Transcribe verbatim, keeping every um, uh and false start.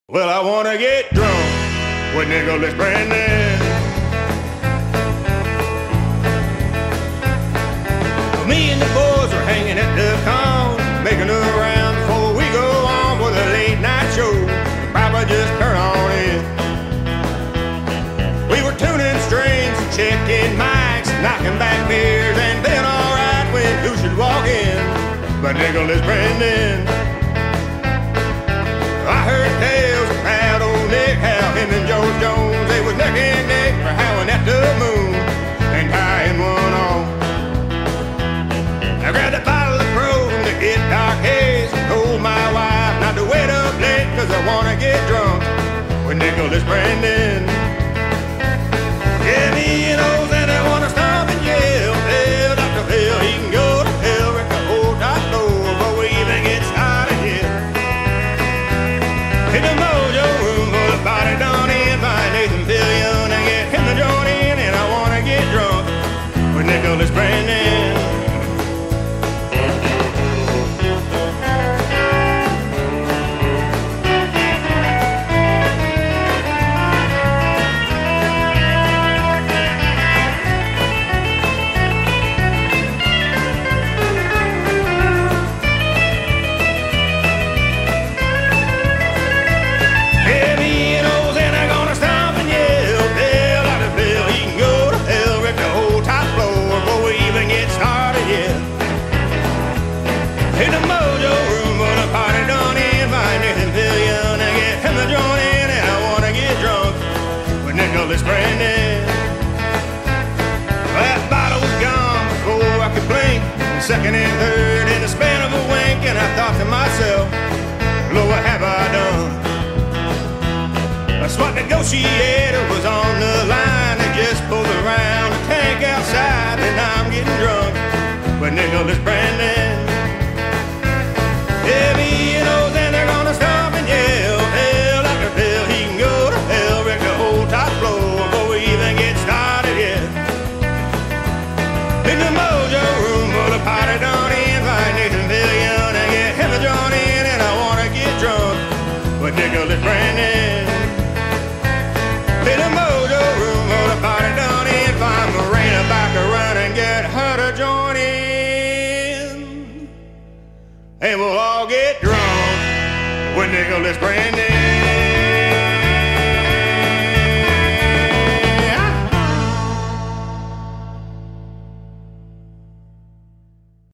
Well, I wanna get drunk with Nicholas Brendon. Me and the boys are hanging at the con, making a round before we go on with a late night show. Probably just turn on in. We were tuning strings, checking mics, knocking back beers, and being alright when who should walk in but Nicholas Brendon. I heard tales of proud old Nick, how him and George Jones, they was neck and neck for howling at the moon and tying one on. I grabbed a bottle of Pro from the Get Dark Haze and told my wife not to wait up late, cause I wanna get drunk with Nicholas Brendon. Yeah, me and old Xander wanna stomp and yell, tell Doctor Phil he can go to hell, wreck the whole top floor before we even get started yet. In the Mojo room for the party done in by Nathan Billion, and get him to join in, and I wanna get drunk with Nicholas Brendon. In the Mojo room for the party done in by Nathan Billion, and get him to join in, and I wanna get drunk with Nicholas Brendon. That bottle was gone before I could blink, and second and third in the span of a wink, and I thought to myself, Lord, what have I done? A SWAT negotiator was on the line, they just pulled around the tank outside, and I'm getting drunk with Nicholas Brendon. Yeah, me and old Xander gonna stomp and yell, tell Doctor Phil he can go to hell, wreck the whole top floor before we even get started yet. In the Mojo room for the party done in by Nathan Billion, and get him to join in, and I wanna get drunk with Nicholas Brendon. In the Mojo room for the party done in, find Marina back around and get her to join in, and we'll all get drunk with Nicholas Brendon.